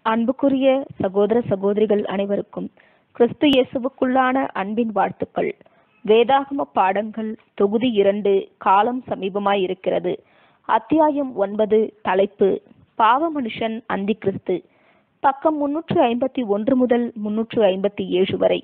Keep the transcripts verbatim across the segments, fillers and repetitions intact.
அன்புக்குரிய சகோதர சகோதரிகள் அனைவருக்கும் கிறிஸ்து இயேசுவுக்குள்ளான அன்பின் வாழ்த்துக்கள். வேதாகம பாடங்கள் தொகுதி இரண்டு, காலம் சமீபமாய் இருக்கிறது. அத்தியாயம் ஒன்பது, தலைப்பு பாவ மனுஷன் அந்தி கிறிஸ்து. பக்கம் முன்னூற்று ஐம்பத்தி ஒன்று முதல் முன்னூற்று ஐம்பத்தி ஏழு வரை.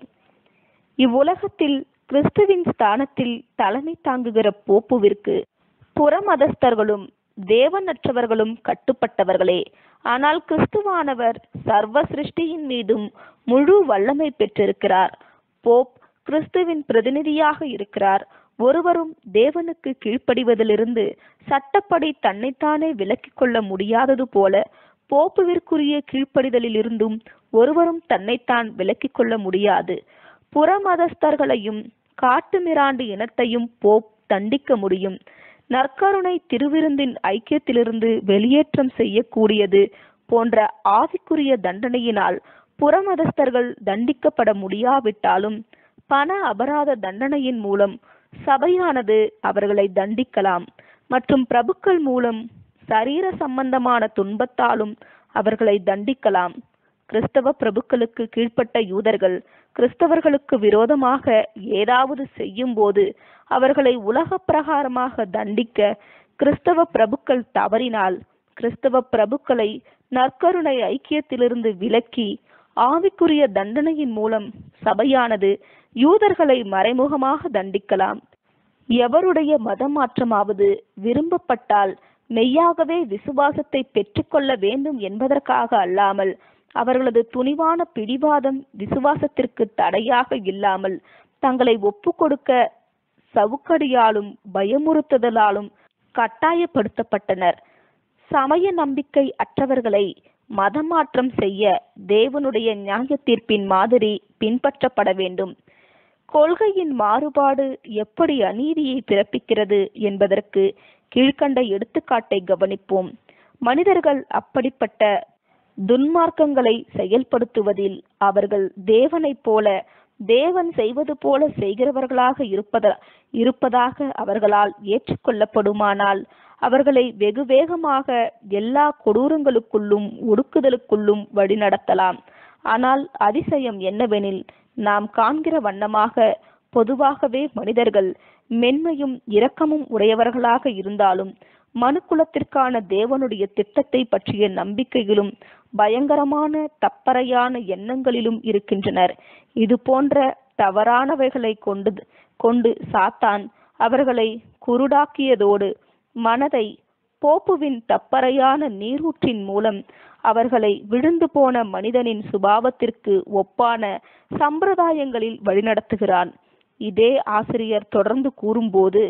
இவ்வுலகத்தில் கிறிஸ்துவின் ஸ்தானத்தில் தலைமை தாங்குகிற போப்புவிற்கு புறமதஸ்தர்களும் தேவனற்றவர்களும் கட்டுப்பட்டவர்களே. ஆனால் கிறிஸ்துவானவர் சர்வ சிருஷ்டியின் மீதும் முழு வல்லமை பெற்றிருக்கிறார். போப் கிறிஸ்துவின் பிரதிநிதியாக இருக்கிறார். ஒருவரும் தேவனுக்கு கீழ்ப்படிவதிலிருந்து சட்டப்படி தன்னைத்தானே விலக்கிக் கொள்ள முடியாதது போல போப்புவிற்குரிய கீழ்ப்படிதலில் இருந்தும் ஒருவரும் தன்னைத்தான் விலக்கிக் கொள்ள முடியாது. புறமதஸ்தர்களையும் காட்டு மிராண்டு இனத்தையும் போப் தண்டிக்க முடியும். நற்கருணை திருவிருந்தின் ஐக்கியத்திலிருந்து வெளியேற்றம் செய்யக்கூடியது போன்ற ஆவிக்குரிய தண்டனையினால் புறமதஸ்தர்கள் தண்டிக்கப்பட முடியாவிட்டாலும் பண அபராத தண்டனையின் மூலம் சபையானது அவர்களை தண்டிக்கலாம். மற்றும் பிரபுக்கள் மூலம் சரீர சம்பந்தமான துன்பத்தாலும் அவர்களை தண்டிக்கலாம். கிறிஸ்தவ பிரபுக்களுக்கு கீழ்ப்பட்ட யூதர்கள் கிறிஸ்தவர்களுக்கு விரோதமாக ஏதாவது செய்யும் போது அவர்களை உலக பிரகாரமாக தண்டிக்க கிறிஸ்தவ பிரபுக்கள் தவறினால் கிறிஸ்தவ பிரபுக்களை நற்கருணை ஐக்கியத்திலிருந்து விலக்கி ஆவிக்குரிய தண்டனையின் மூலம் சபையானது யூதர்களை மறைமுகமாக தண்டிக்கலாம். எவருடைய மதமாற்றமாவது விரும்பப்பட்டால் மெய்யாகவே விசுவாசத்தை பெற்றுக்கொள்ள வேண்டும் என்பதற்காக அல்லாமல் அவர்களது துணிவான பிடிவாதம் விசுவாசத்திற்கு தடையாக இல்லாமல் தங்களை ஒப்பு கொடுக்க சவுக்கடியாலும் பயமுறுத்துதலாலும் கட்டாயப்படுத்தப்பட்டனர். சமய நம்பிக்கை அற்றவர்களை மதமாற்றம் செய்ய தேவனுடைய நியாய தீர்ப்பின் மாதிரி பின்பற்றப்பட வேண்டும். கொள்கையின் மாறுபாடு எப்படி அநீதியை பிறப்பிக்கிறது என்பதற்கு கீழ்கண்ட எடுத்துக்காட்டை கவனிப்போம். மனிதர்கள் அப்படிப்பட்ட துன்மார்க்கங்களை செயல்படுத்துவதில் அவர்கள் தேவனைப் போல தேவன் செய்வது போல செய்கிறவர்களாக இருப்பத இருப்பதாக அவர்களால் ஏற்றுக்கொள்ளப்படுமானால் அவர்களை வெகு வேகமாக எல்லா கொடூரங்களுக்குள்ளும் ஒடுக்குதலுக்குள்ளும் வழிநடத்தலாம். ஆனால் அதிசயம் என்னவெனில், நாம் காண்கிற வண்ணமாக பொதுவாகவே மனிதர்கள் மென்மையும் இரக்கமும் உடையவர்களாக இருந்தாலும் மனுக்குலத்திற்கான தேவனுடைய திட்டத்தை பற்றிய நம்பிக்கையிலும் பயங்கரமான தப்பறையான எண்ணங்களிலும் இருக்கின்றனர். இது போன்ற தவறானவைகளை கொண்டு கொண்டு சாத்தான் அவர்களை குருடாக்கியதோடு மனதை போப்புவின் தப்பறையான நீரூற்றின் மூலம் அவர்களை விழுந்து போன மனிதனின் சுபாவத்திற்கு ஒப்பான சம்பிரதாயங்களில் வழிநடத்துகிறான். இதே ஆசிரியர் தொடர்ந்து கூறும்போது,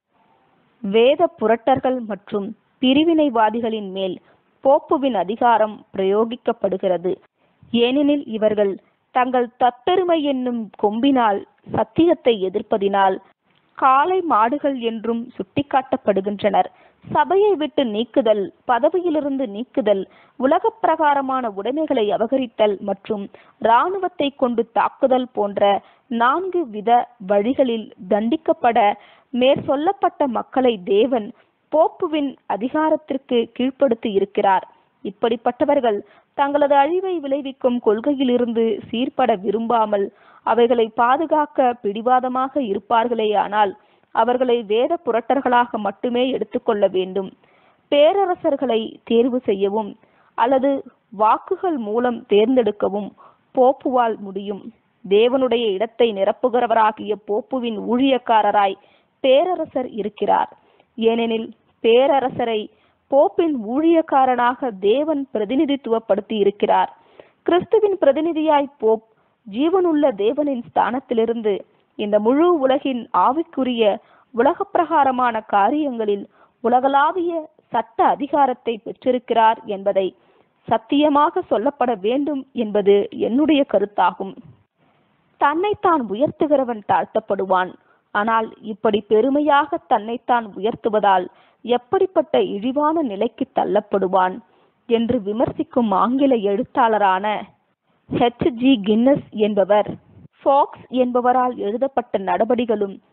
வேத புரட்டர்கள் மற்றும் பிரிவினைவாதிகளின் மேல் போப்புவின் அதிகாரம் பிரயோகிக்கப்படுகிறது. ஏனெனில் இவர்கள் தங்கள் தற்பெருமை என்னும் கொம்பினால் சத்தியத்தை எதிர்ப்பதினால் காளை மாடுகள் என்றும் சுட்டிக்காட்டப்படுகின்றனர். சபையை விட்டு நீக்குதல், பதவியிலிருந்து நீக்குதல், உலக பிரகாரமான உடைமைகளை அபகரித்தல் மற்றும் இராணுவத்தை கொண்டு தாக்குதல் போன்ற நான்கு வித வழிகளில் தண்டிக்கப்பட மேற்சொல்லப்பட்ட மக்களை தேவன் போப்புவின் அதிகாரத்திற்கு கீழ்ப்படுத்தி இருக்கிறார். இப்படிப்பட்டவர்கள் தங்களது அழிவை விளைவிக்கும் கொள்கையிலிருந்து சீர்பட விரும்பாமல் அவைகளை பாதுகாக்க பிடிவாதமாக இருப்பார்களே. ஆனால் அவர்களை வேத புரட்டர்களாக மட்டுமே எடுத்துக்கொள்ள வேண்டும். பேரரசர்களை தேர்வு செய்யவும் அல்லது வாக்குகள் மூலம் தேர்ந்தெடுக்கவும் போப்புவால் முடியும். தேவனுடைய இடத்தை நிரப்புகிறவராகிய போப்புவின் ஊழியக்காரராய் பேரரசர் இருக்கிறார். ஏனெனில் பேரரசரை போப்பின் ஊழியக்காரனாக தேவன் பிரதிநிதித்துவப்படுத்தி இருக்கிறார். கிறிஸ்துவின் பிரதிநிதியாய் போப் ஜீவனுள்ள தேவனின் ஸ்தானத்திலிருந்து இந்த முழு உலகின் ஆவிக்குரிய உலக பிரகாரமான காரியங்களில் உலகளாவிய சட்ட அதிகாரத்தை பெற்றிருக்கிறார் என்பதை சத்தியமாக சொல்லப்பட வேண்டும் என்பது என்னுடைய கருத்தாகும். தன்னைத்தான் உயர்த்துகிறவன் தாழ்த்தப்படுவான். ஆனால் இப்படி பெருமையாக தன்னைத்தான் உயர்த்துவதால் எப்படிப்பட்ட இழிவான நிலைக்கு தள்ளப்படுவான் என்று விமர்சிக்கும் ஆங்கில எழுத்தாளரான ஹெச் ஜி கின்னஸ் என்பவர், ஃபாக்ஸ் என்பவரால் எழுதப்பட்ட நடபடிகளும்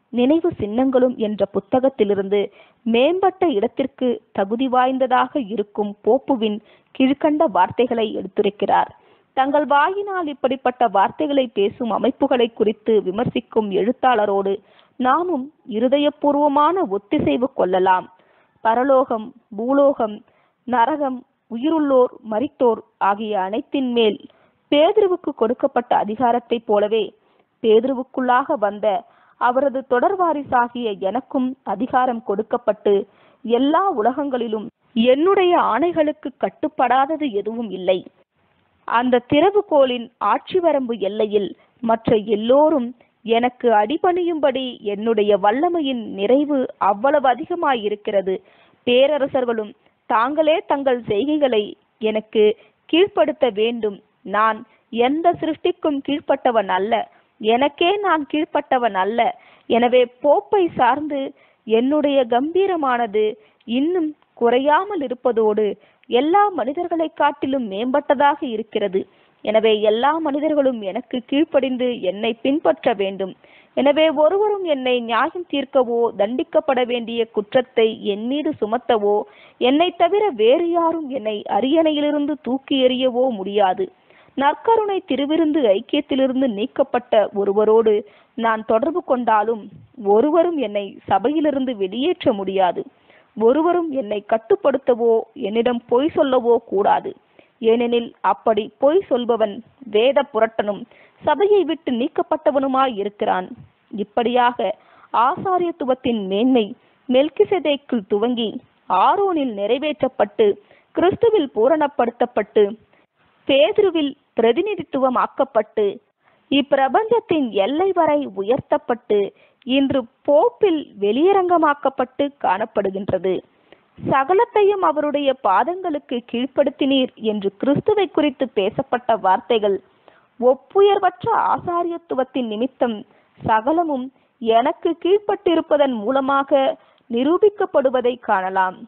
நினைவு சின்னங்களும் என்ற புத்தகத்திலிருந்து மேம்பட்ட இடத்திற்கு தகுதி வாய்ந்ததாக இருக்கும் போப்புவின் கீழ்கண்ட வார்த்தைகளை எடுத்துரைக்கிறார். தங்கள் வாயினால் இப்படிப்பட்ட வார்த்தைகளை பேசும் அமைப்புகளை குறித்து விமர்சிக்கும் எழுத்தாளரோடு நாமும் இருதயபூர்வமான ஒத்திசைவு கொள்ளலாம். பரலோகம், பூலோகம், நரகம், உயிருள்ளோர், மரித்தோர் ஆகிய அனைத்தின் மேல் பேதுருவுக்கு கொடுக்கப்பட்ட அதிகாரத்தைப் போலவே பேதுருவுக்குள்ளாக வந்த அவரது தொடர்வாரிசாகிய எனக்கும் அதிகாரம் கொடுக்கப்பட்டு எல்லா உலகங்களிலும் என்னுடைய ஆணைகளுக்கு கட்டுப்படாதது எதுவும் இல்லை. அந்த திறவுகோலின் ஆட்சி வரம்பு எல்லையில் மற்ற எல்லோரும் எனக்கு அடிபணியும்படி என்னுடைய வல்லமையின் நிறைவு அவ்வளவு அதிகமாயிருக்கிறது. பேரரசர்களும் தாங்களே தங்கள் செய்கைகளை எனக்கு கீழ்ப்படுத்த வேண்டும். நான் எந்த சிருஷ்டிக்கும் கீழ்ப்பட்டவன் அல்ல, எனக்கே நான் கீழ்ப்பட்டவன் அல்ல. எனவே போப்பை சார்ந்து என்னுடைய கம்பீரமானது இன்னும் குறையாமல் இருப்பதோடு எல்லா மனிதர்களை காட்டிலும் மேம்பட்டதாக இருக்கிறது. எனவே எல்லா மனிதர்களும் எனக்கு கீழ்ப்படிந்து என்னை பின்பற்ற வேண்டும். எனவே ஒருவரும் என்னை நியாயம் தீர்க்கவோ தண்டிக்கப்பட வேண்டிய குற்றத்தை என் மீது சுமத்தவோ என்னை தவிர வேறு யாரும் என்னை அரியணையிலிருந்து தூக்கி எறியவோ முடியாது. நற்கருணை திருவிருந்து ஐக்கியத்திலிருந்து நீக்கப்பட்ட ஒருவரோடு நான் தொடர்பு கொண்டாலும் ஒருவரும் என்னை சபையிலிருந்து வெளியேற்ற முடியாது. ஒருவரும் என்னை கட்டுப்படுத்தவோ என்னிடம் பொய் சொல்லவோ கூடாது. ஏனெனில் அப்படி பொய் சொல்பவன் வேத புரட்டனும் சபையை விட்டு நீக்கப்பட்டவனுமாய் இருக்கிறான். இப்படியாக ஆசாரியத்துவத்தின் மேன்மை மெல்கிசேதேக்கில் துவங்கி ஆரோனில் நிறைவேற்றப்பட்டு கிறிஸ்துவில் பூரணப்படுத்தப்பட்டு பேதுருவில் பிரதிநிதித்துவமாக்கப்பட்டு இப்பிரபஞ்சத்தின் எல்லை வரை உயர்த்தப்பட்டு இன்று போப்பில் வெளியரங்கமாக்கப்பட்டு காணப்படுகின்றது. சகலத்தையும் அவருடைய பாதங்களுக்கு கீழ்ப்படுத்தினீர் என்று கிறிஸ்துவை குறித்து பேசப்பட்ட வார்த்தைகள் ஒப்புயர்வற்ற ஆசாரியத்துவத்தின் நிமித்தம் சகலமும் எனக்கு கீழ்ப்பட்டிருப்பதன் மூலமாக நிரூபிக்கப்படுவதை காணலாம்.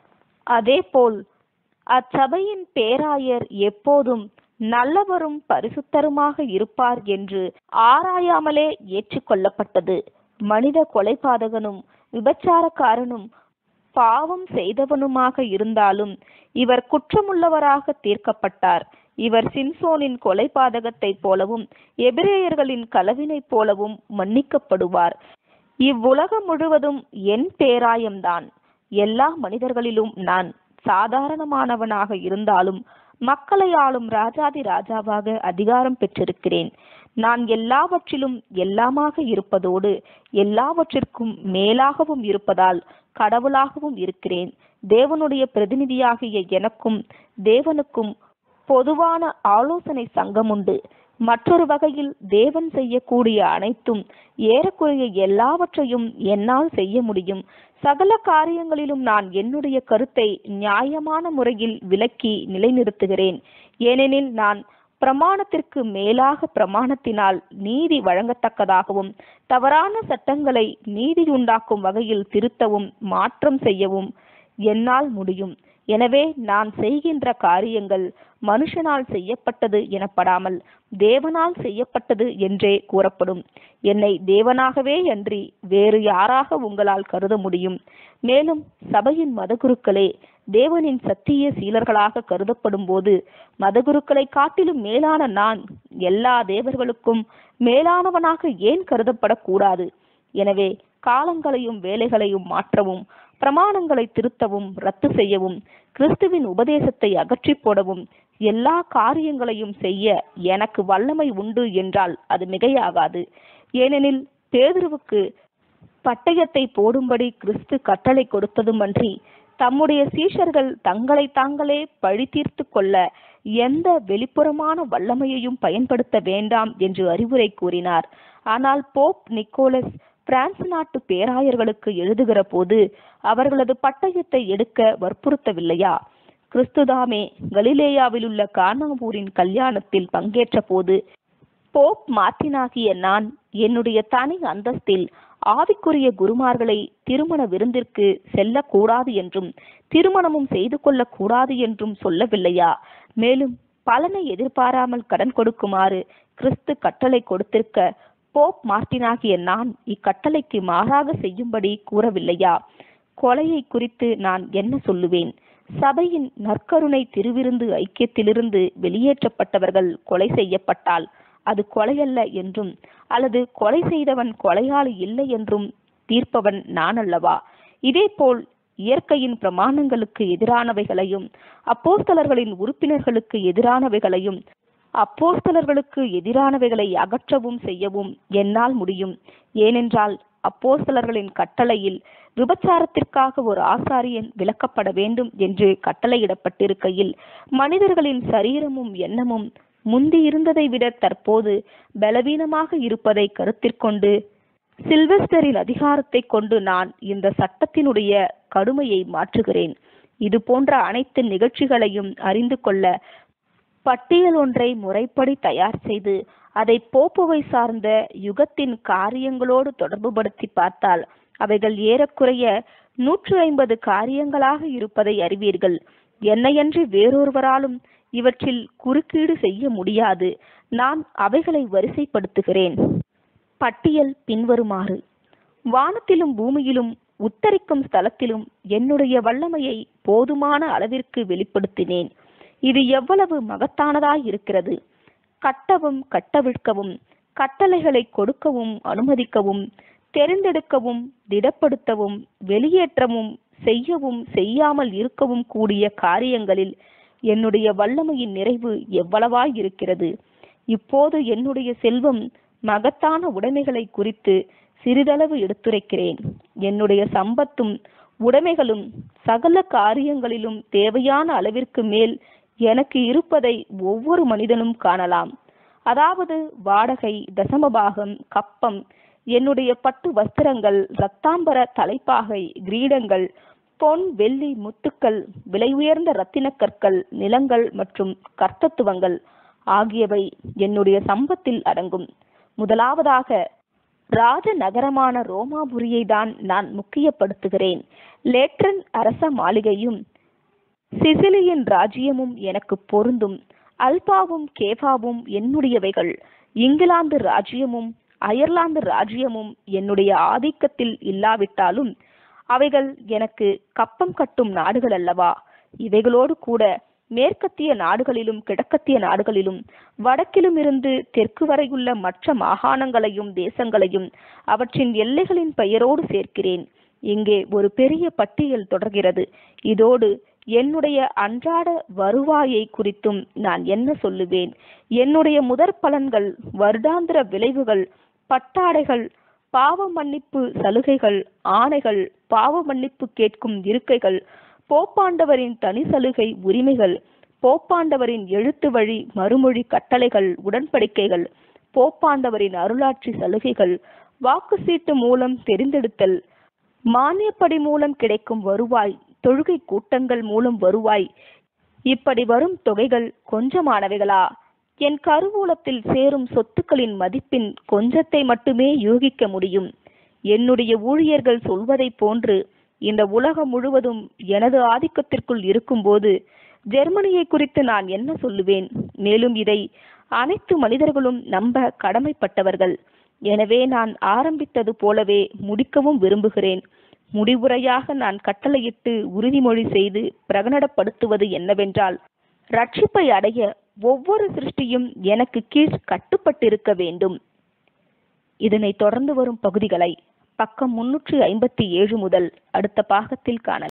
அதேபோல் அச்சபையின் பேராயர் எப்போதும் நல்லவரும் பரிசுத்தருமாக இருப்பார் என்று ஆராயாமலே ஏற்றுக்கொள்ளப்பட்டது. மனித கொலைபாதகனும் விபச்சாரக்காரனும் பாவம் செய்தவனுமாக இருந்தாலும் இவர் குற்றமுள்ளவராக தீர்க்கப்பட்டார். இவர் சிம்சோனின் கொலைபாதகத்தைப் போலவும் எபிரேயர்களின் களவினை போலவும் மன்னிக்கப்படுவார். இவ்வுலகம் முழுவதும் என் பேராயம்தான். எல்லா மனிதர்களிலும் நான் சாதாரணமானவனாக இருந்தாலும் மக்களை ஆளும் ராஜாதி ராஜாவாக அதிகாரம் பெற்றிருக்கிறேன். நான் எல்லாவற்றிலும் எல்லாமாக இருப்பதோடு எல்லாவற்றிற்கும் மேலாகவும் இருப்பதால் கடவுளாகவும் இருக்கிறேன். தேவனுடைய பிரதிநிதியாகிய எனக்கும் தேவனுக்கும் பொதுவான ஆலோசனை சங்கம் உண்டு. மற்றொரு வகையில் தேவன் செய்யக்கூடிய அனைத்தும் ஏறக்குறைய எல்லாவற்றையும் என்னால் செய்ய முடியும். சகல காரியங்களிலும் நான் என்னுடைய கருத்தை நியாயமான முறையில் விளக்கி நிலைநிறுத்துகிறேன். ஏனெனில் நான் பிரமாணத்திற்கு மேலாக பிரமாணத்தினால் நீதி வழங்கத்தக்கதாகவும் தவறான சட்டங்களை நீதியுண்டாக்கும் வகையில் திருத்தவும் மாற்றம் செய்யவும் என்னால் முடியும். எனவே நான் செய்கின்ற காரியங்கள் மனுஷனால் செய்யப்பட்டது எனப்படாமல் தேவனால் செய்யப்பட்டது என்றே கூறப்படும். என்னை தேவனாகவே அன்றி வேறு யாராக உங்களால் கருத முடியும். மேலும் சபையின் மதகுருக்களே தேவனின் சத்திய சீலர்களாக கருதப்படும் போது மதகுருக்களை காட்டிலும் மேலான நான் எல்லா தேவர்களுக்கும் மேலானவனாக ஏன் கருதப்படக்கூடாது? எனவே காலங்களையும் வேலைகளையும் மாற்றவும் பிரமாணங்களை திருத்தவும் ரத்து செய்யவும் கிறிஸ்துவின் உபதேசத்தை அகற்றி போடவும் எல்லா காரியங்களையும் செய்ய எனக்கு வல்லமை உண்டு என்றால் அது மிகையாகாது. ஏனெனில் பேதுருவுக்கு பட்டயத்தை போடும்படி கிறிஸ்து கட்டளை கொடுத்ததுமன்றி தம்முடைய சீஷர்கள் தங்களை தாங்களே பழி தீர்த்து கொள்ள எந்த வெளிப்புறமான வல்லமையையும் பயன்படுத்த வேண்டாம் என்று அறிவுரை கூறினார். ஆனால் போப் நிக்கோலஸ் பிரான்ஸ் நாட்டு பேராயர்களுக்கு எழுதுகிற போது அவர்களது பட்டயத்தை எடுக்க வற்புறுத்தவில்லையா? கிறிஸ்துதாமே கலிலேயாவில் உள்ள கானாவூரின் கல்யாணத்தில் பங்கேற்ற போது போப் மார்ட்டினாகிய நான் என்னுடைய தனி அந்தஸ்தில் ஆவிக்குரிய குருமார்களை திருமண விருந்திற்கு செல்லக்கூடாது என்றும் திருமணமும் செய்து கொள்ளக் கூடாது என்றும் சொல்லவில்லையா? மேலும் பலனை எதிர்பாராமல் கடன் கொடுக்குமாறு கிறிஸ்து கட்டளை கொடுத்திருக்க போப் மார்ட்டினாகிய நான் இக்கட்டளைக்கு மாறாக செய்யும்படி கூறவில்லையா? கொலையை குறித்து நான் என்ன சொல்லுவேன்? சபையின் நற்கருணை திருவிருந்து ஐக்கியத்திலிருந்து வெளியேற்றப்பட்டவர்கள் கொலை செய்யப்பட்டால் அது கொலையல்ல என்றும், அல்லது கொலை செய்தவன் கொலையாளி இல்லை என்றும் தீர்ப்பவன் நான் அல்லவா? இதேபோல் இயற்கையின் பிரமாணங்களுக்கு எதிரானவைகளையும் அப்போஸ்தலர்களின் உறுப்பினர்களுக்கு எதிரானவைகளையும் அப்போஸ்தலர்களுக்கு எதிரானவைகளை அகற்றவும் செய்யவும் என்னால் முடியும். ஏனென்றால் அப்போஸ்தலர்களின் கட்டளையில் விபச்சாரத்திற்காக ஒரு ஆசாரியன் விலக்கப்பட வேண்டும் என்று கட்டளையிடப்பட்டிருக்கையில், மனிதர்களின் சரீரமும் எண்ணமும் முந்தி இருந்ததை விட தற்போது பலவீனமாக இருப்பதை கருத்திற்கொண்டு சில்வெஸ்டரின் அதிகாரத்தை கொண்டு நான் இந்த சட்டத்தினுடைய கடுமையை மாற்றுகிறேன். இது போன்ற அனைத்து நிகழ்ச்சிகளையும் அறிந்து கொள்ள பட்டியல் ஒன்றை முறைப்படி தயார் செய்து அதை போப்புவை சார்ந்த யுகத்தின் காரியங்களோடு தொடர்புபடுத்தி பார்த்தால் அவைகள் ஏறக்குறைய நூற்று ஐம்பது காரியங்களாக இருப்பதை அறிவீர்கள். என்னையன்றி வேறொருவராலும் இவற்றில் குறுக்கீடு செய்ய முடியாது. நான் அவைகளை வரிசைப்படுத்துகிறேன். பட்டியல் பின்வருமாறு: வானத்திலும் பூமியிலும் உத்தரிக்கும் ஸ்தலத்திலும் என்னுடைய வல்லமையை போதுமான அளவிற்கு வெளிப்படுத்தினேன். இது எவ்வளவு மகத்தானதாய் இருக்கிறது! கட்டவும் கட்டவிழ்க்கவும், கட்டளைகளை கொடுக்கவும் அனுமதிக்கவும், தெரிந்தெடுக்கவும் திடப்படுத்தவும், வெளியேற்றவும், செய்யவும் செய்யாமல் இருக்கவும் கூடிய காரியங்களில் என்னுடைய வல்லமையின் நிறைவு எவ்வளவாய் இருக்கிறது! இப்போது என்னுடைய செல்வம் மகத்தான உடைமைகளை குறித்து சிறிதளவு எடுத்துரைக்கிறேன். என்னுடைய சம்பத்தும் உடைமைகளும் சகல காரியங்களிலும் தேவையான அளவிற்கு மேல் எனக்கு இருப்பதை ஒவ்வொரு மனிதனும் காணலாம். அதாவது வாடகை, தசமபாகம், கப்பம், என்னுடைய பட்டு வஸ்திரங்கள், இரத்தாம்பர தலைப்பாகை, கிரீடங்கள், பொன், வெள்ளி, முத்துக்கள், விலை உயர்ந்த இரத்தினக்கற்கள், நிலங்கள் மற்றும் கர்த்தத்துவங்கள் ஆகியவை என்னுடைய சம்பத்தில் அடங்கும். முதலாவதாக ராஜ நகரமான ரோமாபுரியை தான் நான் முக்கியப்படுத்துகிறேன். லேட்ரன் அரச மாளிகையும் சிசிலியின் ராஜ்யமும் எனக்கு பொருந்தும். அல்பாவும் கேபாவும் என்னுடையவைகள். இங்கிலாந்து ராஜ்யமும் அயர்லாந்து ராஜ்யமும் என்னுடைய ஆதிக்கத்தில் இல்லாவிட்டாலும் அவைகள் எனக்கு கப்பம் கட்டும் நாடுகள் அல்லவா? இவைகளோடு கூட மேற்கத்திய நாடுகளிலும் கிழக்கத்திய நாடுகளிலும் வடக்கிலும் இருந்து தெற்கு வரையுள்ள மற்ற மாகாணங்களையும் தேசங்களையும் அவற்றின் எல்லைகளின் பெயரோடு சேர்க்கிறேன். இங்கே ஒரு பெரிய பட்டியல் தொடர்கிறது. இதோடு என்னுடைய அன்றாட வருவாயை குறித்தும் நான் என்ன சொல்லுவேன்? என்னுடைய முதற் பலன்கள், வருடாந்திர விளைவுகள், பட்டாடைகள், பாவ மன்னிப்பு சலுகைகள், ஆணைகள், பாவ மன்னிப்பு கேட்கும் இருக்கைகள், போப்பாண்டவரின் தனி சலுகை உரிமைகள், போப்பாண்டவரின் எழுத்து வழி மறுமொழி கட்டளைகள், உடன்படிக்கைகள், போப்பாண்டவரின் அருளாட்சி சலுகைகள், வாக்கு சீட்டு மூலம் தெரிந்தெடுத்தல், மானியப்படி மூலம் கிடைக்கும் வருவாய், தொழுகை கூட்டங்கள் மூலம் வருவாய், இப்படி வரும் தொகைகள் கொஞ்சமானவைகளா? என் கருவூலத்தில் சேரும் சொத்துக்களின் மதிப்பின் கொஞ்சத்தை மட்டுமே யூகிக்க முடியும். என்னுடைய ஊழியர்கள் சொல்வதை போன்று இந்த உலகம் முழுவதும் எனது ஆதிக்கத்திற்குள் இருக்கும்போது ஜெர்மனியை குறித்து நான் என்ன சொல்லுவேன்? மேலும் இதை அனைத்து மனிதர்களும் நம்ப கடமைப்பட்டவர்கள். எனவே நான் ஆரம்பித்தது போலவே முடிக்கவும் விரும்புகிறேன். முடிவுரையாக நான் கட்டளையிட்டு உறுதிமொழி செய்து பிரகடனப்படுத்துவது என்னவென்றால், ரட்சிப்பை அடைய ஒவ்வொரு சிருஷ்டியும் எனக்கு கீழ் கட்டுப்பட்டிருக்க வேண்டும். இதனை தொடர்ந்து வரும் பகுதிகளை பக்கம் முன்னூற்றி ஐம்பத்தி ஏழு முதல் அடுத்த பாகத்தில் காணலாம்.